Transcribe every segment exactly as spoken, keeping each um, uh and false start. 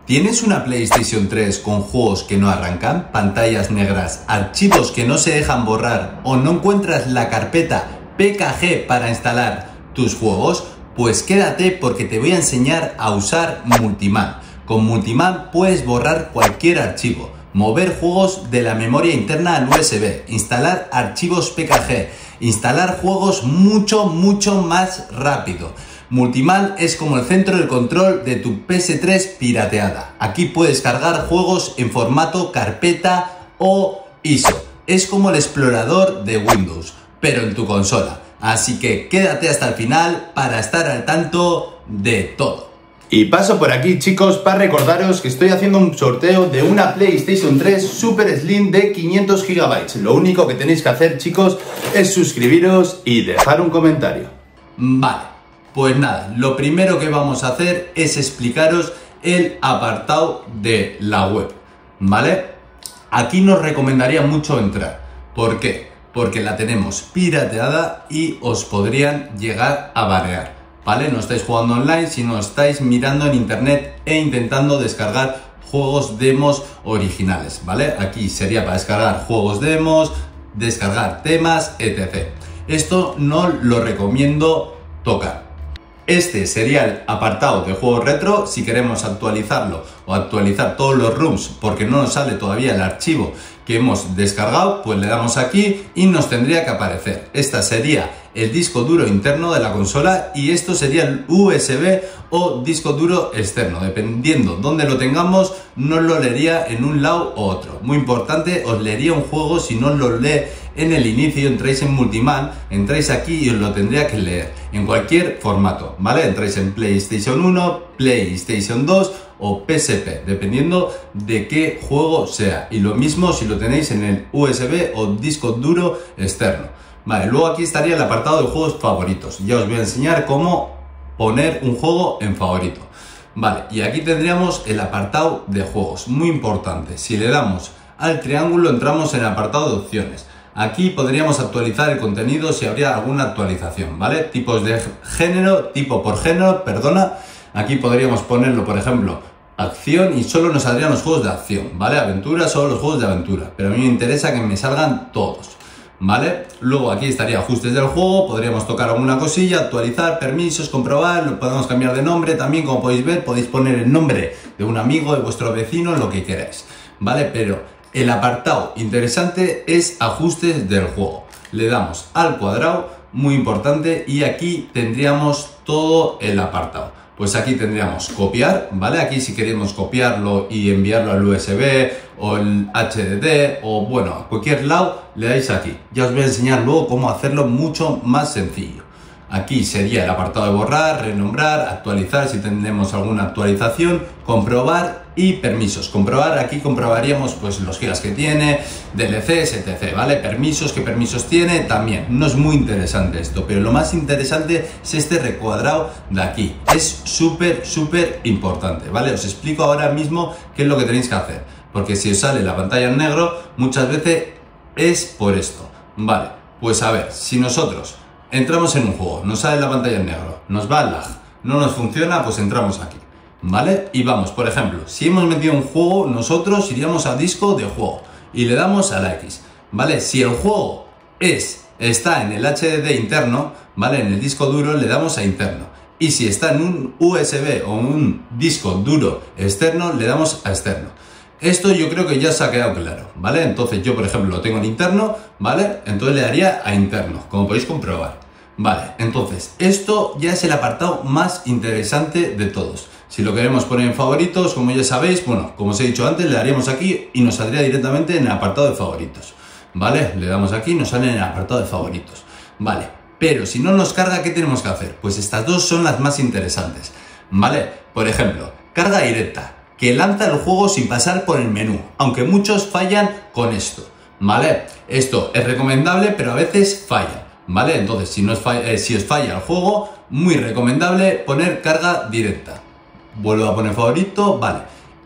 ¿Tienes una PlayStation tres con juegos que no arrancan, pantallas negras, archivos que no se dejan borrar o no encuentras la carpeta P K G para instalar tus juegos? Pues quédate porque te voy a enseñar a usar Multiman. Con Multiman puedes borrar cualquier archivo, mover juegos de la memoria interna al U S B, instalar archivos P K G, instalar juegos mucho, mucho más rápido. Multiman es como el centro de control de tu P S tres pirateada. Aquí puedes cargar juegos en formato carpeta o I S O. Es como el explorador de Windows, pero en tu consola. Así que quédate hasta el final para estar al tanto de todo. Y paso por aquí, chicos, para recordaros que estoy haciendo un sorteo de una PlayStation tres Super Slim de quinientos gigabytes. Lo único que tenéis que hacer, chicos, es suscribiros y dejar un comentario. Vale, pues nada, lo primero que vamos a hacer es explicaros el apartado de la web, ¿vale? Aquí nos recomendaría mucho entrar. ¿Por qué? Porque la tenemos pirateada y os podrían llegar a banear, ¿vale? No estáis jugando online, sino estáis mirando en internet e intentando descargar juegos demos originales, ¿vale? Aquí sería para descargar juegos demos, descargar temas, etcétera. Esto no lo recomiendo tocar. Este sería el apartado de juegos retro. Si queremos actualizarlo o actualizar todos los ROMs porque no nos sale todavía el archivo que hemos descargado, pues le damos aquí y nos tendría que aparecer. Esta sería el disco duro interno de la consola y esto sería el U S B o disco duro externo. Dependiendo dónde lo tengamos, nos lo leería en un lado u otro. Muy importante, os leería un juego si no lo lee en el inicio. Entráis en Multiman, entráis aquí y os lo tendría que leer en cualquier formato, ¿vale? Entráis en PlayStation uno, PlayStation dos o P S P, dependiendo de qué juego sea. Y lo mismo si lo tenéis en el U S B o disco duro externo. Vale, luego aquí estaría el apartado de juegos favoritos. Ya os voy a enseñar cómo poner un juego en favorito. Vale, y aquí tendríamos el apartado de juegos, muy importante. Si le damos al triángulo entramos en el apartado de opciones. Aquí podríamos actualizar el contenido si habría alguna actualización, ¿vale? Tipos de género, tipo por género, perdona. Aquí podríamos ponerlo, por ejemplo, acción y solo nos saldrían los juegos de acción, ¿vale? Aventura, solo los juegos de aventura. Pero a mí me interesa que me salgan todos, ¿vale? Luego aquí estaría ajustes del juego, podríamos tocar alguna cosilla, actualizar, permisos, comprobar, lo podemos cambiar de nombre también, como podéis ver, podéis poner el nombre de un amigo, de vuestro vecino, lo que queráis, ¿vale? Pero el apartado interesante es ajustes del juego. Le damos al cuadrado, muy importante, y aquí tendríamos todo el apartado. Pues aquí tendríamos copiar, ¿vale? Aquí si queremos copiarlo y enviarlo al U S B o el H D D o bueno, a cualquier lado, le dais aquí. Ya os voy a enseñar luego cómo hacerlo mucho más sencillo. Aquí sería el apartado de borrar, renombrar, actualizar si tenemos alguna actualización, comprobar y permisos. Comprobar, aquí comprobaríamos pues los gigas que tiene, D L Cs, etcétera, ¿vale? Permisos, qué permisos tiene, también. No es muy interesante esto, pero lo más interesante es este recuadrado de aquí. Es súper, súper importante, ¿vale? Os explico ahora mismo qué es lo que tenéis que hacer, porque si os sale la pantalla en negro, muchas veces es por esto, ¿vale? Pues a ver, si nosotros entramos en un juego, nos sale la pantalla en negro, nos va al lag, no nos funciona, pues entramos aquí, ¿vale? Y vamos, por ejemplo, si hemos metido un juego, nosotros iríamos a disco de juego y le damos a la X, ¿vale? Si el juego es, está en el H D D interno, ¿vale? En el disco duro le damos a interno. Y si está en un U S B o un disco duro externo, le damos a externo. Esto yo creo que ya se ha quedado claro, ¿vale? Entonces yo, por ejemplo, lo tengo en interno, ¿vale? Entonces le daría a interno, como podéis comprobar. Vale, entonces, esto ya es el apartado más interesante de todos. Si lo queremos poner en favoritos, como ya sabéis, bueno, como os he dicho antes, le daríamos aquí y nos saldría directamente en el apartado de favoritos, ¿vale? Le damos aquí y nos sale en el apartado de favoritos, ¿vale? Pero si no nos carga, ¿qué tenemos que hacer? Pues estas dos son las más interesantes, ¿vale? Por ejemplo, carga directa, que lanza el juego sin pasar por el menú, aunque muchos fallan con esto, ¿vale? Esto es recomendable, pero a veces falla, ¿vale? Entonces, si, no os falla, eh, si os falla el juego, muy recomendable poner carga directa. Vuelvo a poner favorito, vale.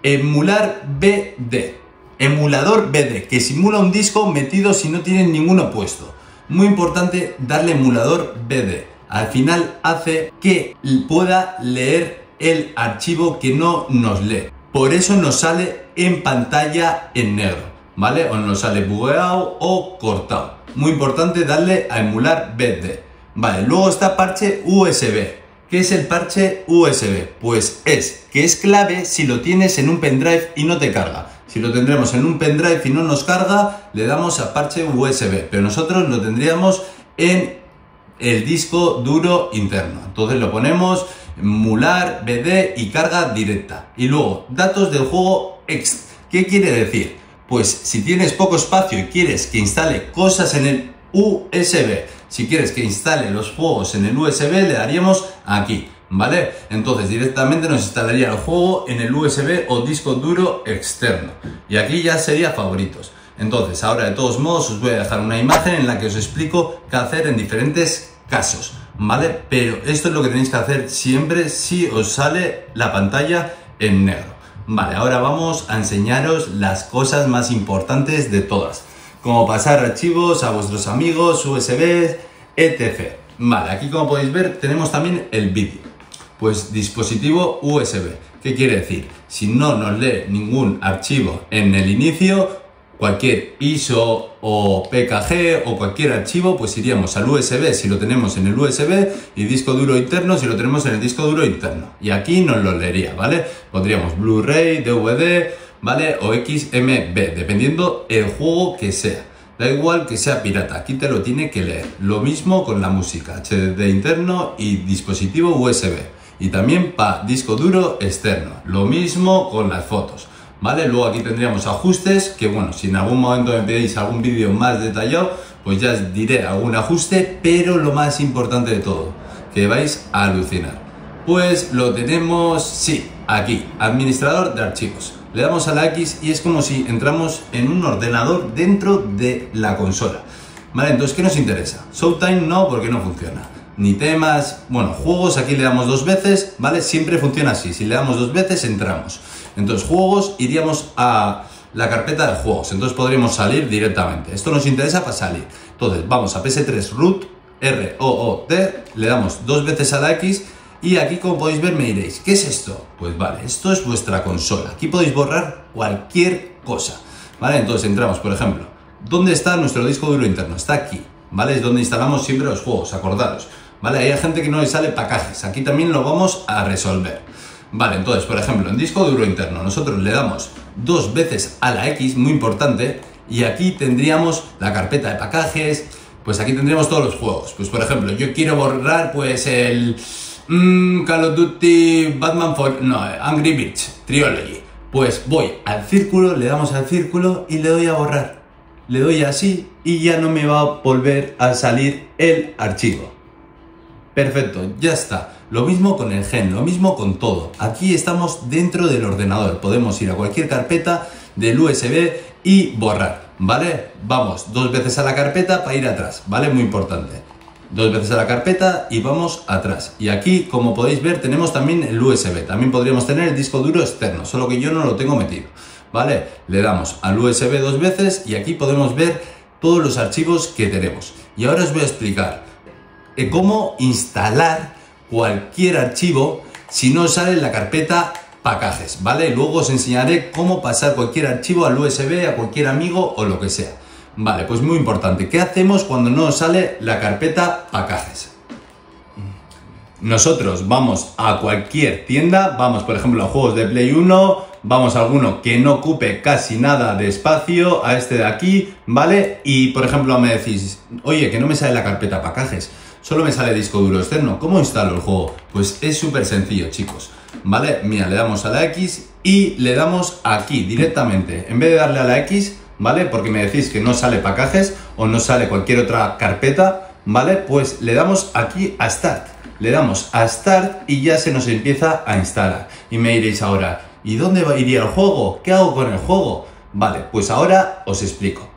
Emular B D, emulador B D, que simula un disco metido si no tienen ninguno puesto. Muy importante darle emulador B D. Al final hace que pueda leer el archivo que no nos lee. Por eso nos sale en pantalla en negro, ¿vale? O nos sale bugueado o cortado. Muy importante darle a emular B D. Vale, luego está parche U S B. ¿Qué es el parche U S B? Pues es que es clave si lo tienes en un pendrive y no te carga. Si lo tendremos en un pendrive y no nos carga, le damos a parche U S B. Pero nosotros lo tendríamos en el disco duro interno. Entonces lo ponemos emular B D y carga directa. Y luego, datos del juego ext. ¿Qué quiere decir? Pues si tienes poco espacio y quieres que instale cosas en el U S B, si quieres que instale los juegos en el U S B, le daríamos aquí, ¿vale? Entonces directamente nos instalaría el juego en el U S B o disco duro externo. Y aquí ya sería favoritos. Entonces, ahora de todos modos os voy a dejar una imagen en la que os explico qué hacer en diferentes casos, ¿vale? Pero esto es lo que tenéis que hacer siempre si os sale la pantalla en negro. Vale, ahora vamos a enseñaros las cosas más importantes de todas. Como pasar archivos a vuestros amigos, U S B, etcétera. Vale, aquí como podéis ver tenemos también el vídeo. Pues dispositivo U S B. ¿Qué quiere decir? Si no nos lee ningún archivo en el inicio, cualquier I S O o P K G o cualquier archivo, pues iríamos al U S B si lo tenemos en el U S B y disco duro interno si lo tenemos en el disco duro interno. Y aquí nos lo leería, ¿vale? Pondríamos Blu-ray, D V D, ¿vale? O X M B, dependiendo el juego que sea. Da igual que sea pirata, aquí te lo tiene que leer. Lo mismo con la música, H D D interno y dispositivo U S B. Y también para disco duro externo. Lo mismo con las fotos. ¿Vale? Luego aquí tendríamos ajustes, que bueno, si en algún momento me pedís algún vídeo más detallado, pues ya os diré algún ajuste, pero lo más importante de todo, que vais a alucinar. Pues lo tenemos, sí, aquí, administrador de archivos. Le damos a la X y es como si entramos en un ordenador dentro de la consola. ¿Vale? Entonces, ¿qué nos interesa? Showtime no, porque no funciona. Ni temas, bueno, juegos, aquí le damos dos veces, ¿vale? Siempre funciona así, si le damos dos veces entramos. Entonces, juegos, iríamos a la carpeta de juegos, entonces podríamos salir directamente. Esto nos interesa para salir. Entonces, vamos a P S tres root, R O O T, le damos dos veces a la X y aquí, como podéis ver, me diréis, ¿qué es esto? Pues vale, esto es vuestra consola. Aquí podéis borrar cualquier cosa, ¿vale? Entonces, entramos, por ejemplo, ¿dónde está nuestro disco duro interno? Está aquí, ¿vale? Es donde instalamos siempre los juegos, acordaros, ¿vale? Hay gente que no le sale paquetes, aquí también lo vamos a resolver. Vale, entonces, por ejemplo, en disco duro interno nosotros le damos dos veces a la X, muy importante, y aquí tendríamos la carpeta de paquetes, pues aquí tendríamos todos los juegos. Pues por ejemplo, yo quiero borrar pues el mmm, Call of Duty Batman for... no, Angry Birds Trilogy. Pues voy al círculo, le damos al círculo y le doy a borrar. Le doy así y ya no me va a volver a salir el archivo. Perfecto, ya está. Lo mismo con el gen, lo mismo con todo. Aquí estamos dentro del ordenador. Podemos ir a cualquier carpeta del U S B y borrar, ¿vale? Vamos dos veces a la carpeta para ir atrás, ¿vale? Muy importante. Dos veces a la carpeta y vamos atrás. Y aquí, como podéis ver, tenemos también el U S B. También podríamos tener el disco duro externo, solo que yo no lo tengo metido, ¿vale? Le damos al U S B dos veces y aquí podemos ver todos los archivos que tenemos. Y ahora os voy a explicar cómo instalar cualquier archivo si no sale en la carpeta paquetes, ¿vale? Luego os enseñaré cómo pasar cualquier archivo al U S B, a cualquier amigo o lo que sea. Vale, pues muy importante, ¿qué hacemos cuando no nos sale la carpeta paquetes? Nosotros vamos a cualquier tienda, vamos por ejemplo a juegos de Play uno, vamos a alguno que no ocupe casi nada de espacio, a este de aquí, ¿vale? Y por ejemplo me decís, oye, que no me sale la carpeta paquetes, solo me sale disco duro externo, ¿cómo instalo el juego? Pues es súper sencillo, chicos, ¿vale? Mira, le damos a la X y le damos aquí directamente, en vez de darle a la X, ¿vale? Porque me decís que no sale paquetes o no sale cualquier otra carpeta, ¿vale? Pues le damos aquí a Start, le damos a Start y ya se nos empieza a instalar. Y me diréis ahora, ¿y dónde iría el juego? ¿Qué hago con el juego? Vale, pues ahora os explico.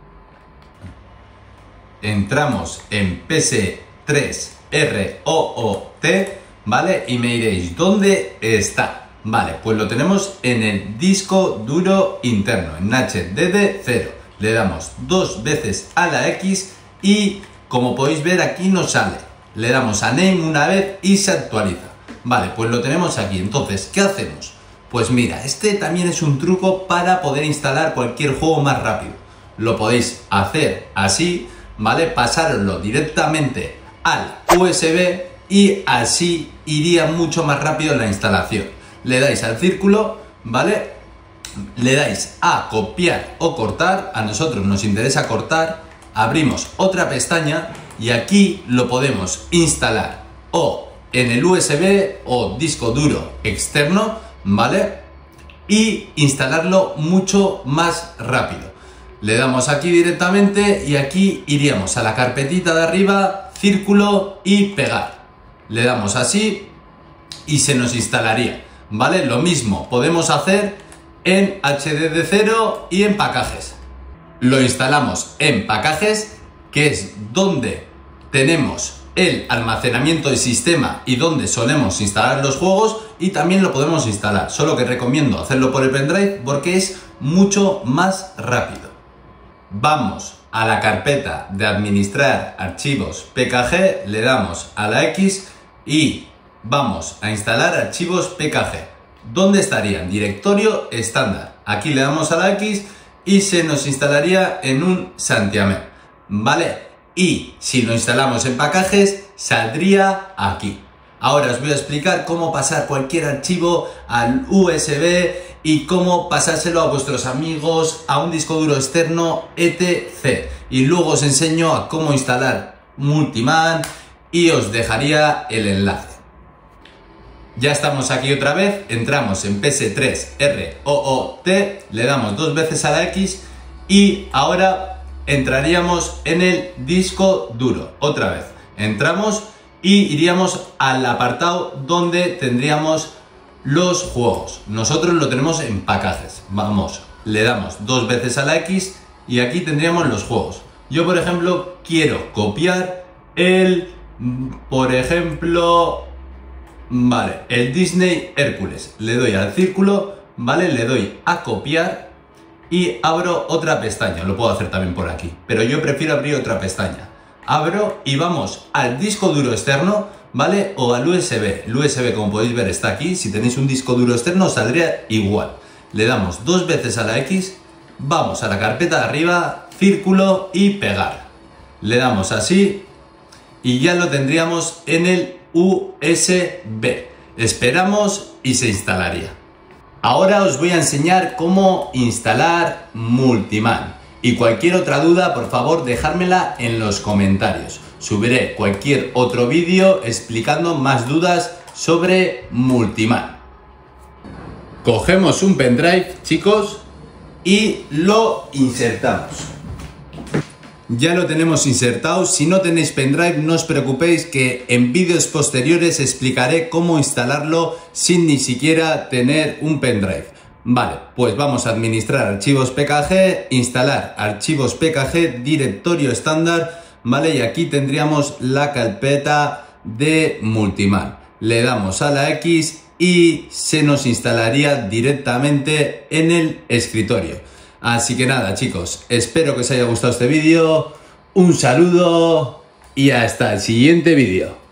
Entramos en P S tres R O O T, ¿vale? Y me diréis, ¿dónde está? Vale, pues lo tenemos en el disco duro interno, en H D D cero. Le damos dos veces a la X y, como podéis ver, aquí nos sale. Le damos a Name una vez y se actualiza. Vale, pues lo tenemos aquí. Entonces, ¿qué hacemos? Pues mira, este también es un truco para poder instalar cualquier juego más rápido. Lo podéis hacer así, ¿vale? Pasarlo directamente al U S B y así iría mucho más rápido la instalación. Le dais al círculo, ¿vale? Le dais a copiar o cortar, a nosotros nos interesa cortar, abrimos otra pestaña y aquí lo podemos instalar o en el U S B o disco duro externo, ¿vale? Y instalarlo mucho más rápido. Le damos aquí directamente y aquí iríamos a la carpetita de arriba, círculo y pegar. Le damos así y se nos instalaría, ¿vale? Lo mismo podemos hacer en H D D cero y en pacajes. Lo instalamos en pacajes, que es donde tenemos el almacenamiento de sistema y donde solemos instalar los juegos, y también lo podemos instalar, solo que recomiendo hacerlo por el pendrive porque es mucho más rápido. Vamos a la carpeta de administrar archivos P K G, le damos a la X y vamos a instalar archivos P K G. ¿Dónde estarían? Directorio estándar. Aquí le damos a la X y se nos instalaría en un santiamén, ¿vale? Y si lo instalamos en pacajes, saldría aquí. Ahora os voy a explicar cómo pasar cualquier archivo al U S B y cómo pasárselo a vuestros amigos, a un disco duro externo, etcétera. Y luego os enseño a cómo instalar Multiman y os dejaría el enlace. Ya estamos aquí otra vez, entramos en P S tres R O O T, le damos dos veces a la X y ahora entraríamos en el disco duro. Otra vez, entramos y iríamos al apartado donde tendríamos los juegos. Nosotros lo tenemos en pacajes. Vamos, le damos dos veces a la X y aquí tendríamos los juegos. Yo, por ejemplo, quiero copiar el, por ejemplo... Vale, el Disney Hércules. Le doy al círculo, ¿vale? Le doy a copiar y abro otra pestaña. Lo puedo hacer también por aquí, pero yo prefiero abrir otra pestaña. Abro y vamos al disco duro externo, ¿vale? O al U S B. El U S B, como podéis ver, está aquí. Si tenéis un disco duro externo, saldría igual. Le damos dos veces a la X, vamos a la carpeta de arriba, círculo y pegar. Le damos así y ya lo tendríamos en el U S B. Esperamos y se instalaría. Ahora os voy a enseñar cómo instalar Multiman. Y cualquier otra duda, por favor, dejármela en los comentarios. Subiré cualquier otro vídeo explicando más dudas sobre Multiman. Cogemos un pendrive, chicos, y lo insertamos. Ya lo tenemos insertado. Si no tenéis pendrive, no os preocupéis, que en vídeos posteriores explicaré cómo instalarlo sin ni siquiera tener un pendrive. Vale, pues vamos a administrar archivos P K G, instalar archivos P K G, directorio estándar, ¿vale? Y aquí tendríamos la carpeta de Multiman. Le damos a la X y se nos instalaría directamente en el escritorio. Así que nada, chicos, espero que os haya gustado este vídeo, un saludo y hasta el siguiente vídeo.